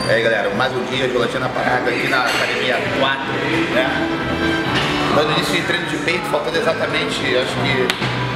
E aí galera, mais um dia, Gelatina Parada aqui na Academia 4, né? Dando início de treino de peito, faltando exatamente, acho que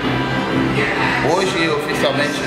hoje oficialmente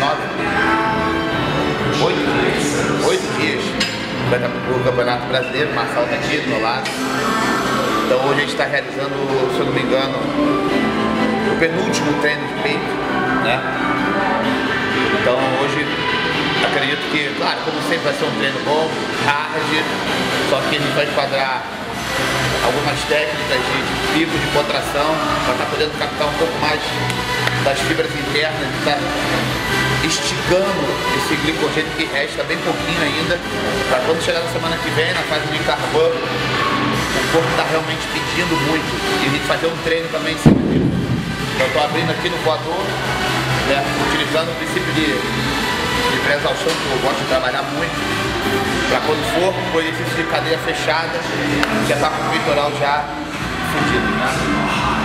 8 dias vai estar pro Campeonato Brasileiro, o Marçal tá aqui do meu lado. Então hoje a gente está realizando, se eu não me engano, o penúltimo treino de peito, né? Então hoje acredito que, claro, como sempre vai ser um treino bom, hard, só que a gente vai enquadrar algumas técnicas de pico, de contração, para estar podendo captar um pouco mais das fibras internas, de estar esticando esse glicogênio que resta bem pouquinho ainda, para quando chegar na semana que vem, na fase de carbono, o corpo está realmente pedindo muito e a gente fazer um treino também em cima disso. Então eu estou abrindo aqui no voador, né, utilizando o princípio de pré-exaustão, que eu gosto de trabalhar muito, para quando for o exercício de cadeia fechada, já está com o peitoral já fundido, né?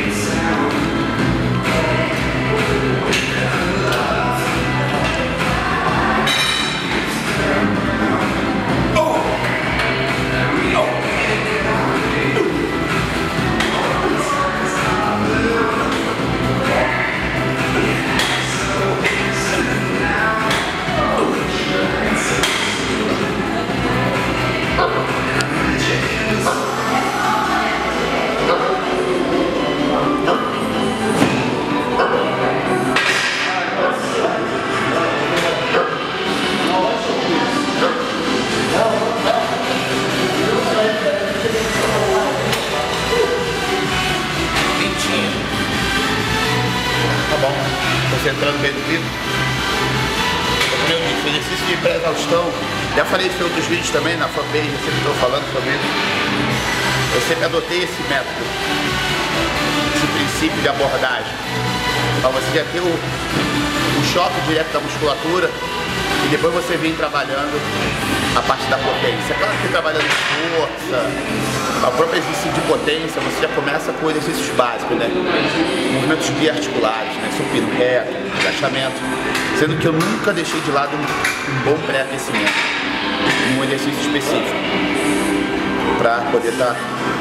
Concentrando bem no pico. Como eu disse, exercício de pré-exaustão, já falei isso em outros vídeos também, na fanpage, eu sempre estou falando sobre isso. Eu sempre adotei esse método, esse princípio de abordagem, para você já ter o choque direto da musculatura e depois você vem trabalhando a parte da potência. Claro que trabalhando força, a própria exercício de potência, você já começa com exercícios básicos, né? Movimentos biarticulares, né? Supino reto, agachamento. Sendo que eu nunca deixei de lado um bom pré-aquecimento, um exercício específico, para poder estar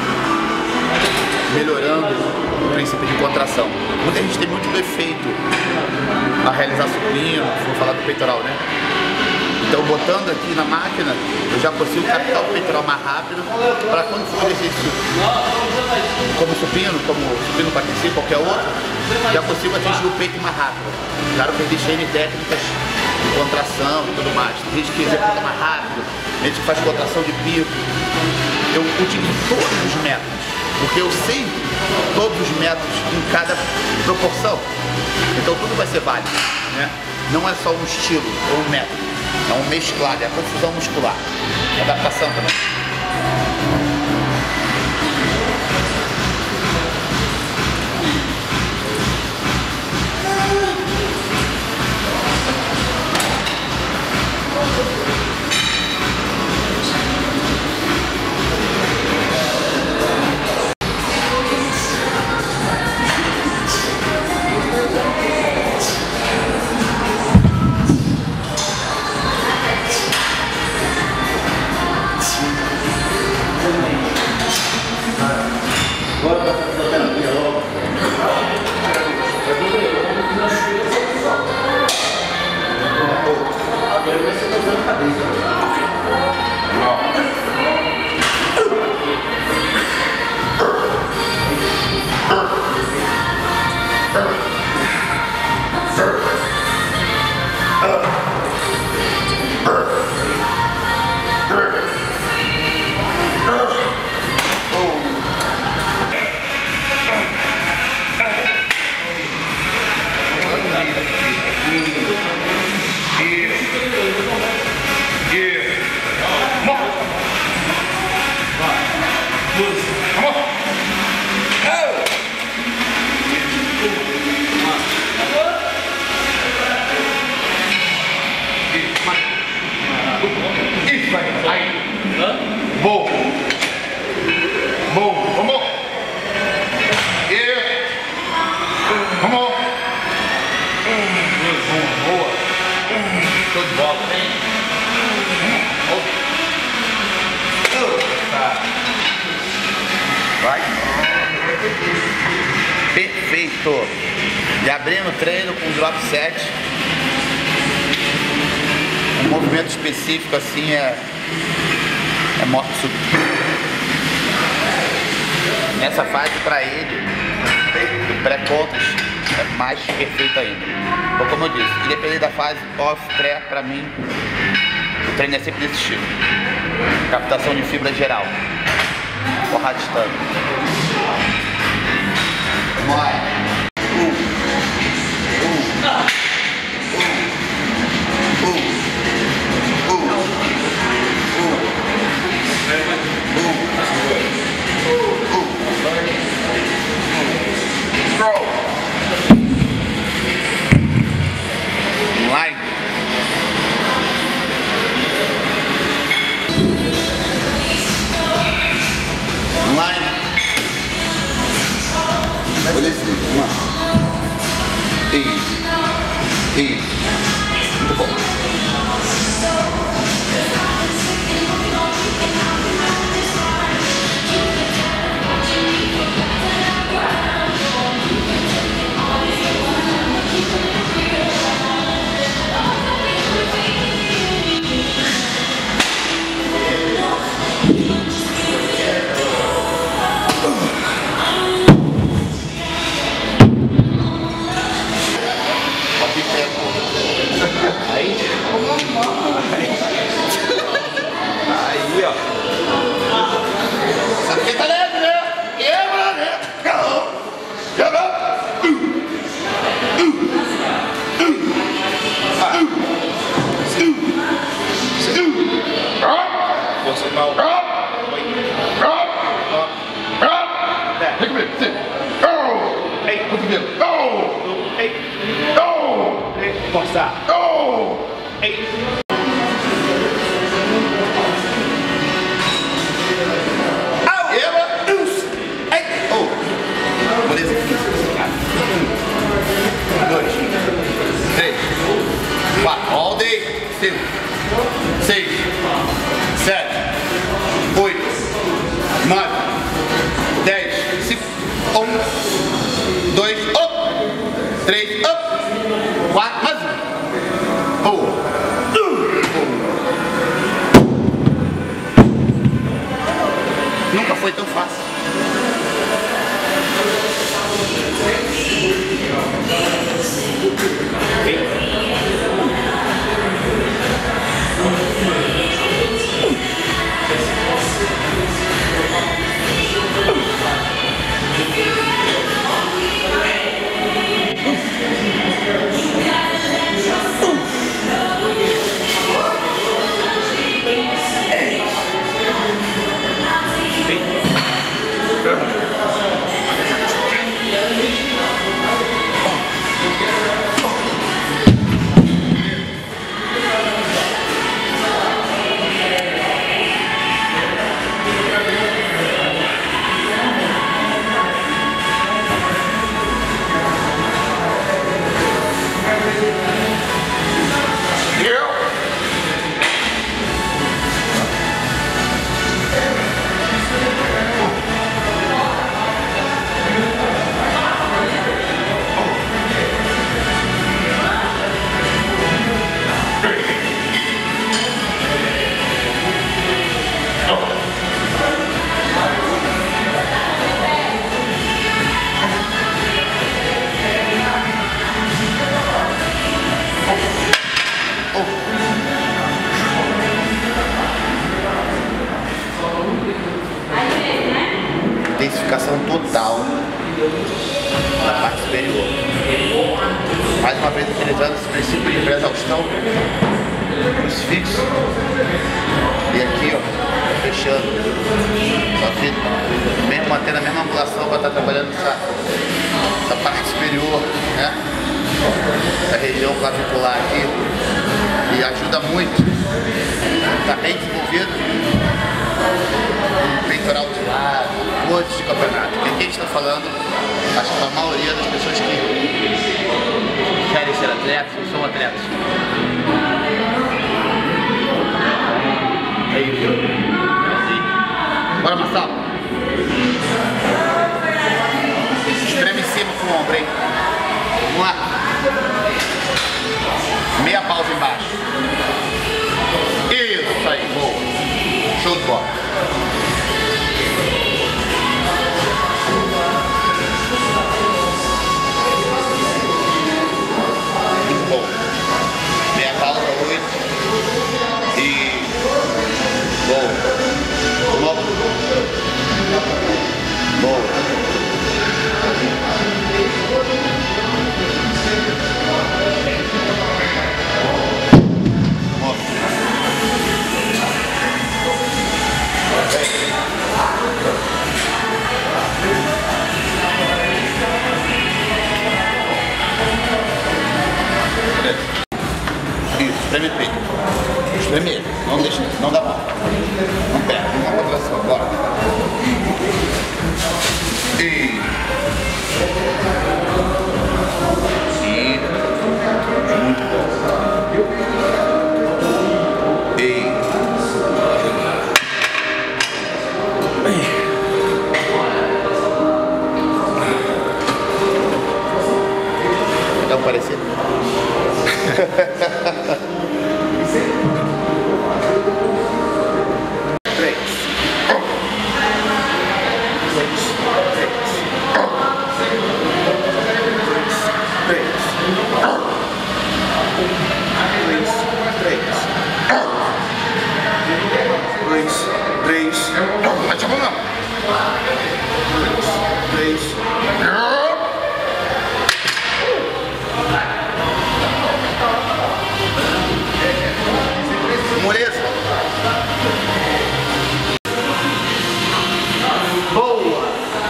melhorando o princípio de contração. Muita gente tem muito defeito a realizar supino, vou falar do peitoral, né? Então, botando aqui na máquina, eu já consigo captar o peitoral mais rápido, para quando for um exercício como supino para aquecer, qualquer outro, já consigo atingir o peito mais rápido. Claro que existe N técnicas de contração e tudo mais. Tem gente que executa mais rápido, tem gente que faz contração de pico. Eu utilizo todos os métodos, porque eu sei todos os métodos em cada proporção. Então tudo vai ser válido, né? Não é só um estilo ou um método. É um mesclado, é a confusão muscular. Adaptação também. Bom. Bom. Vamos. Vamos. Boa. Show de bola. Tô. E abrindo o treino com drop set. Um movimento específico assim é morte súbita. Nessa fase para ele, o pré-contas é mais perfeito ainda. Então, como eu disse, independente da fase off, pré, para mim, o treino é sempre desse estilo. Captação de fibra geral. Porrada estando. Vamos lá. Line. Line. Olha esse, Isso. Muito bom. Aí, ó. Sabe que tá leve, né? Quebra, né? Quebra. Força mal. Vem comigo. Ei, cotovelo. Ei. Forçar. Ei. Beleza? 2, 3, 4, all day, 5, 6, 7, 8, 9, 10, 5, 1, 2, up, 3, up, 4, mais um. Boa. Nunca foi tão fácil. Intensificação total na parte superior. Mais uma vez utilizando esse princípio de pré-exaustão, crucifixo, e aqui ó, fechando. Só que mesmo mantendo a mesma angulação para estar trabalhando essa parte superior, né? Essa região clavicular aqui, e ajuda muito. Está bem desenvolvido. Peitoral de lado, coisas de campeonato. O que a gente está falando, acho que a maioria das pessoas que querem ser atletas são atletas. É isso. Bora, Marcelo. Espreme em cima com o ombro, hein? Vamos lá. Meia pausa embaixo. Isso aí, boa. Show de bola. Muito bom. Meia pausa, 8. E... boa. Logo. Boa. Isso, espreme o peito. Espreme ele. Não deixa, não dá mal. Não pega, não dá contração. Bora. E... muito bom. E... dá um parecido? Bate a mão não. 3. Moleza. Boa.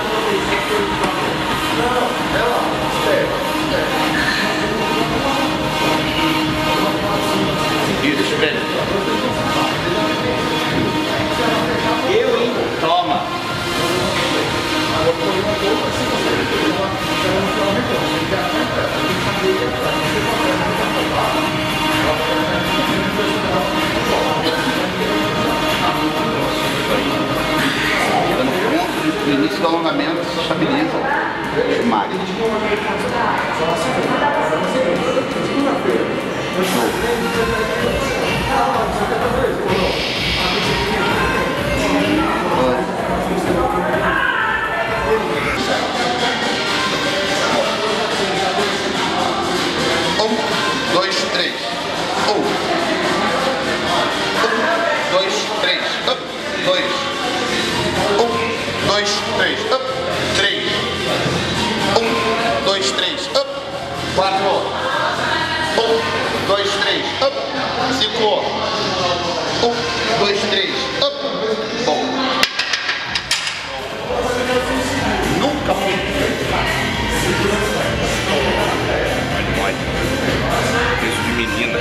Isso, espera. Toma. Dando ponto no início do alongamento, se estabiliza o magro. Ficou. 1, 2, 3. Up. Bom. Nunca fui. Peso de menina.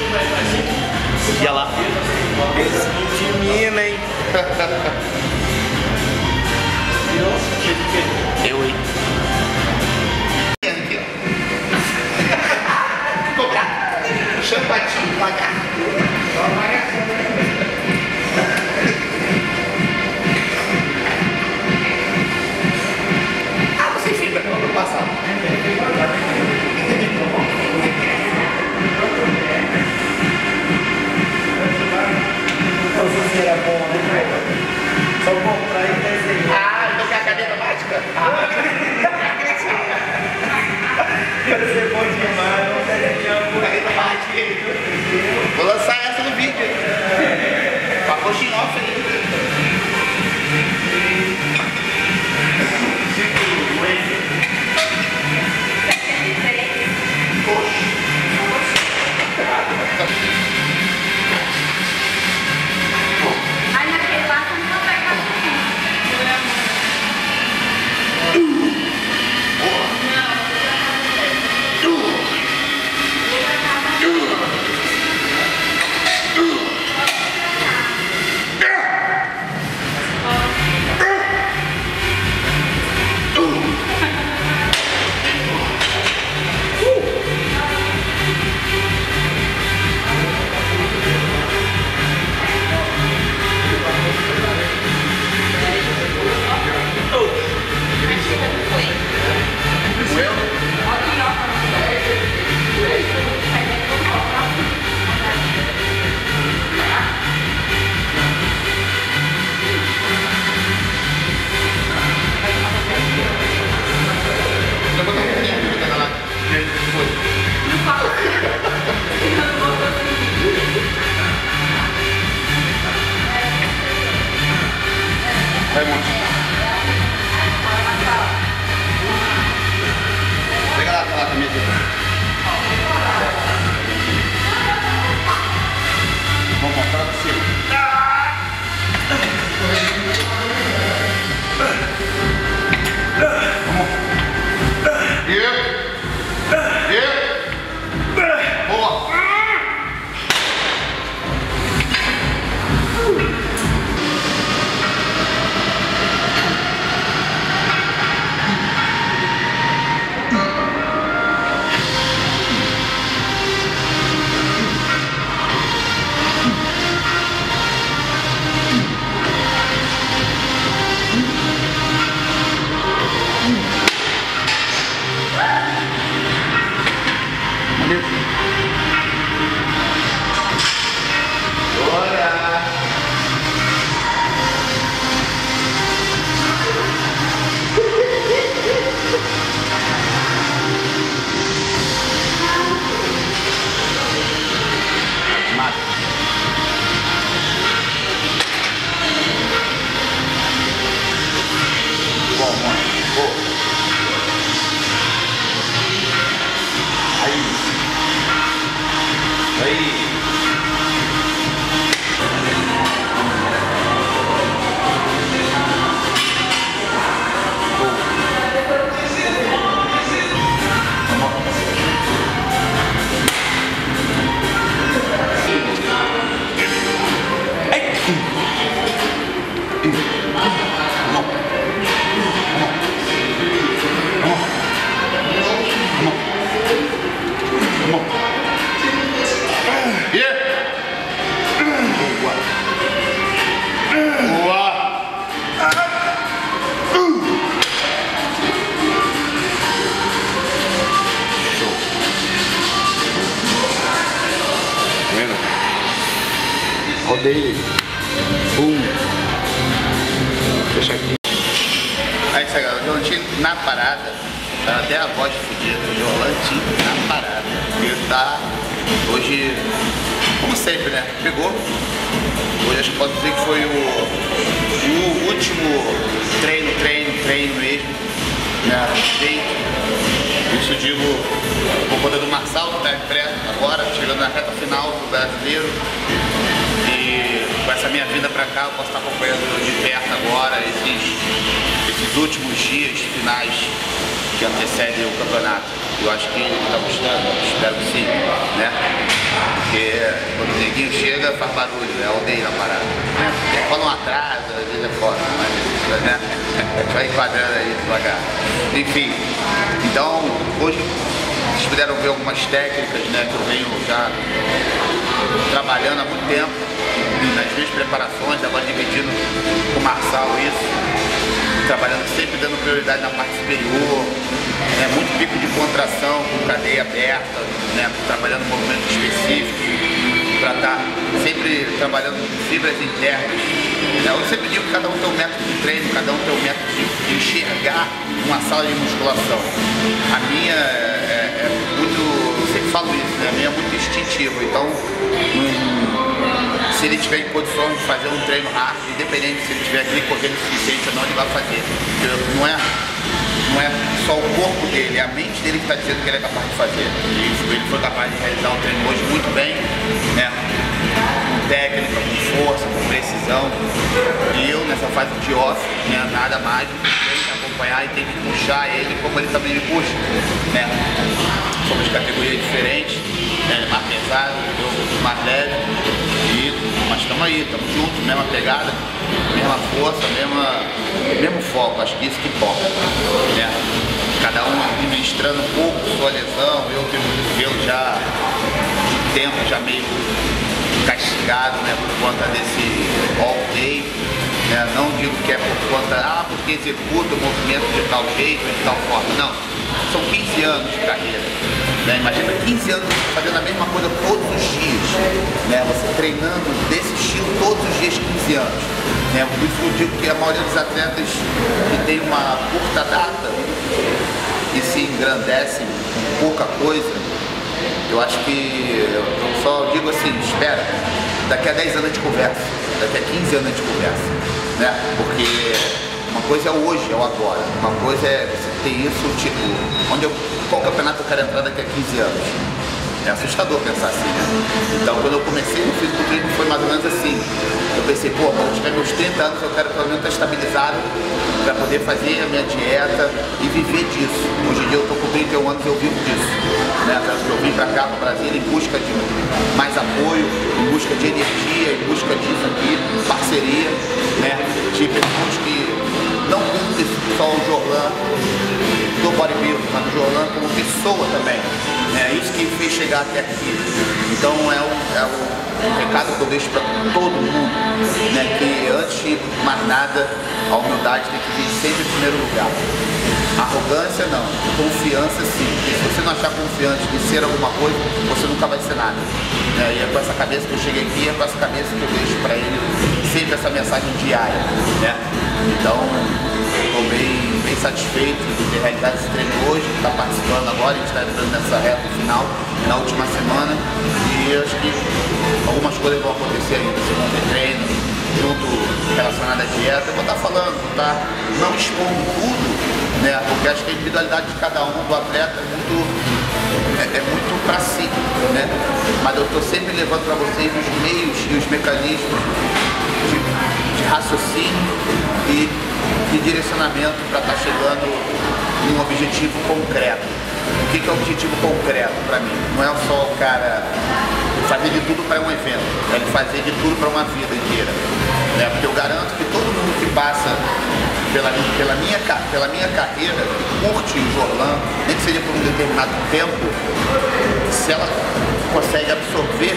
E olha lá. Peso de menina, hein? Eu, hein? Champatinho, devagar. Ah, você fica no ano passado. Você era bom, né? Só comprar e desenhar. Ah, então quer a caneta mágica? Vai ser bom demais, não desenhar. Caneta mágica. Vou lançar essa no vídeo. Com a coxinha off aí. Aí. Rodei. Fecha aqui. Aí, galera, o Jorlantinho na parada. Tá até a voz fodida. O Jorlantinho na parada. Ele tá hoje, como sempre, né? Pegou. Hoje acho que pode dizer que foi o último treino mesmo. Né? Isso digo por conta do Marçal, que tá em pré agora, chegando na reta final do brasileiro. E com essa minha vinda pra cá, eu posso estar acompanhando de perto agora esses últimos dias finais que antecedem o campeonato. Eu acho que ele está gostando, espero que sim, né? Porque quando o neguinho chega, faz barulho, é aldeia na parada, né? Porque quando um atrasa, às vezes é foda, mas, né? A gente vai enquadrando aí devagar. Enfim, então, hoje vocês puderam ver algumas técnicas, né, que eu venho já trabalhando há muito tempo nas minhas preparações, agora dividindo com o Marçal isso, trabalhando sempre dando prioridade na parte superior, né, muito pico de contração com cadeia aberta, né, trabalhando movimentos específicos para estar sempre trabalhando fibras internas. Né. Eu sempre digo que cada um tem um método de treino, cada um tem um método de enxergar uma sala de musculação. A minha é muito, eu sempre falo isso, né, a minha é muito instintiva, então se ele tiver em condições de fazer um treino rápido, independente se ele tiver glicogênio suficiente ou não, ele vai fazer. Porque não é só o corpo dele, é a mente dele que está dizendo que ele é capaz de fazer. E ele foi capaz de realizar um treino hoje muito bem, né? Com técnica, com força, com precisão. E eu nessa fase de off, né, nada mais do que tem que acompanhar e tem que puxar ele como ele também me puxa, né? Somos de categorias diferentes, né? Mais pesado, eu mais leve. Mas estamos aí, estamos juntos, mesma pegada, mesma força, mesmo foco, acho que isso que importa, né? Cada um administrando um pouco sua lesão, eu tenho muito pelo já de tempo, já meio castigado, né, por conta desse all day, né? Não digo que é por conta, porque executa o movimento de tal jeito, de tal forma, não. São 15 anos de carreira, né? Imagina 15 anos fazendo a mesma coisa todos os dias, né? Você treinando desse estilo todos os dias, 15 anos, né? Por isso eu digo que a maioria dos atletas que tem uma curta data e se engrandecem com pouca coisa, eu acho que eu só digo assim, espera, daqui a 10 anos a gente conversa, daqui a 15 anos a gente conversa, né? Porque uma coisa é o hoje, é o agora. Uma coisa é você ter isso, tipo, qual campeonato eu quero entrar daqui a 15 anos? É assustador pensar assim, né? Então, quando eu comecei no fisiculturismo foi mais ou menos assim. Eu pensei, quando eu tiver meus 30 anos, eu quero pelo menos estar estabilizado para poder fazer a minha dieta e viver disso. Hoje em dia eu estou com 31 anos e eu vivo disso, né? Eu vim para cá, para o Brasil, em busca de mais apoio, em busca de energia, em busca disso aqui, parceria, né? De pessoas que não curtem só o Jorlan do bodybuilding, mas o Jorlan como pessoa também. É isso que fez chegar até aqui. Então é o recado que eu deixo para todo mundo, né? Que antes de mais nada, a humildade tem que vir sempre em primeiro lugar. Arrogância não, confiança sim. Porque se você não achar confiante de ser alguma coisa, você nunca vai ser nada. E é com essa cabeça que eu cheguei aqui, é com essa cabeça que eu deixo para ele sempre essa mensagem diária, né? Então, estou bem satisfeito de ter realizado esse treino hoje, de estar participando agora, a gente está entrando nessa reta final, na última semana, e eu acho que algumas coisas vão acontecer ainda, se vão ter treino, junto relacionado à dieta, eu vou estar falando, tá? Não expondo tudo, né? Porque acho que a individualidade de cada um, do atleta, é muito é muito para si, né? Mas eu estou sempre levando para vocês os meios e os mecanismos de raciocínio e de direcionamento para estar chegando em um objetivo concreto. O que é um objetivo concreto para mim? Não é só o cara fazer de tudo para um evento, é ele fazer de tudo para uma vida inteira, né? Porque eu garanto que todo mundo que passa pela minha carreira, que curte o Jorlan, nem que seja por um determinado tempo, se ela consegue absorver,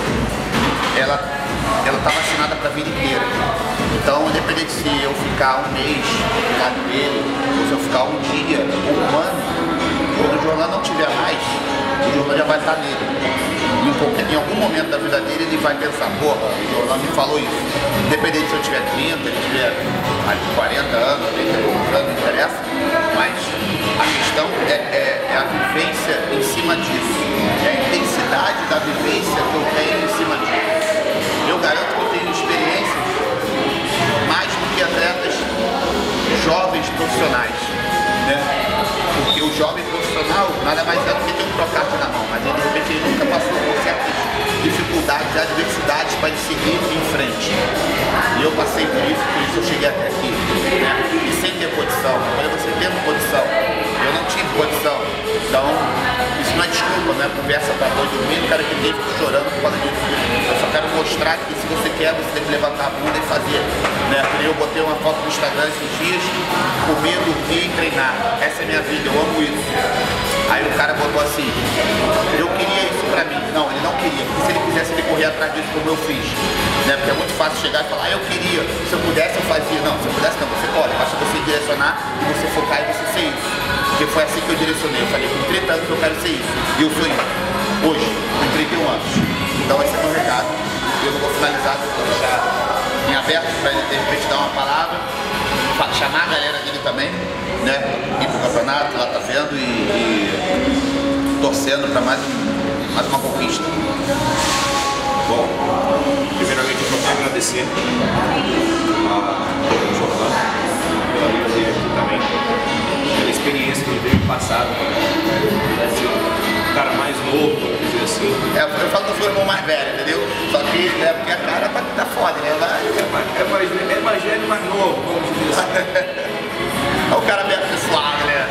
ela está vacinada para a vida inteira. Então, independente se eu ficar um mês do lado dele, ou se eu ficar um dia, ou um ano, quando o Jorlan não tiver mais, o Jorlan já vai estar nele. Em algum momento da vida dele, ele vai pensar, porra, o Jorlan me falou isso. Independente se eu tiver 30, ele tiver 40 anos, 30 anos, não interessa, mas a questão é a vivência em cima disso, é a intensidade da vivência que eu tenho em cima disso. Eu garanto que eu tenho experiências mais do que atletas jovens profissionais, né? Porque o jovem profissional nada mais é do que ter um procarte na mão, mas ele, de repente, ele nunca passou por certas dificuldades, adversidades para ele seguir em frente. E eu passei por isso eu cheguei até aqui, né? E sem ter condição. Olha, você tendo condição, eu não tive condição. Então, isso não é desculpa, não é conversa para dois dormir, o cara que teve chorando por causa disso. Eu só quero mostrar que se você quer, você tem que levantar a bunda e fazer, né? Eu botei uma foto no Instagram esses dias, comer, dormir e treinar. Essa é a minha vida, eu amo isso. Aí o cara botou assim, eu queria isso pra mim. Não, ele não queria, porque se ele quisesse, ele corria atrás disso como eu fiz, né? Porque é muito fácil chegar e falar, eu queria, se eu pudesse eu fazia. Não, se eu pudesse não, você pode, basta você direcionar e você focar e você ser isso. Porque foi assim que eu direcionei, eu falei, com 30 anos eu quero ser isso, e eu sou isso, hoje, com 31 anos. Então esse é o meu recado, eu não vou finalizar, vou deixar em aberto para ele de repente dar uma palavra, chamar a galera dele também, né, ir pro campeonato, lá tá vendo e torcendo para mais uma conquista. Bom, primeiramente eu só quero agradecer ao Jorlan pela vida dele aqui também, pela experiência que ele teve passado, ser um cara mais novo, vamos dizer assim. Eu falo que eu sou o irmão mais velho, entendeu? Só que porque a cara tá foda, né? É mais velho e mais novo, vamos dizer assim. É o cara bem apessoado, né?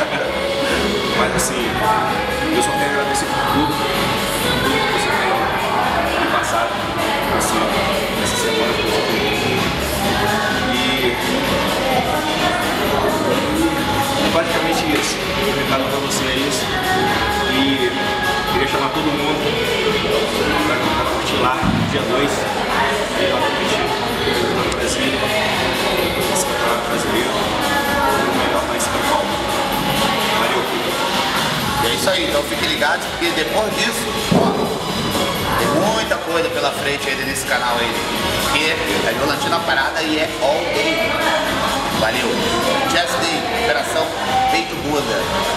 Mas assim, eu só quero agradecer por tudo que você tem passado assim, nessa semana que você tem. E basicamente isso. O recado para você é isso. E queria chamar todo mundo para curtir lá dia 2, lá no Brasília, esse campeonato brasileiro, o melhor lá em São Paulo. Valeu. E é isso aí, então fiquem ligados, porque depois disso, ó, tem muita coisa pela frente aí nesse canal aí. Porque a Violantina parada e é all day. Valeu. Just Day, Operação Peito Buda.